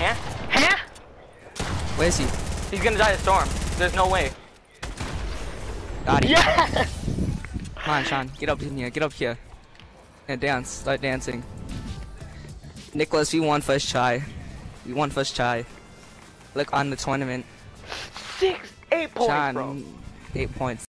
Huh? Huh? Where is he? He's gonna die of storm. There's no way. Got him. Yeah! Come on, Sean. Get up in here. Get up here. And dance. Start dancing. Nicholas, we won first try. We won first try. Look on the tournament. 8 points, Sean, bro. 8 points.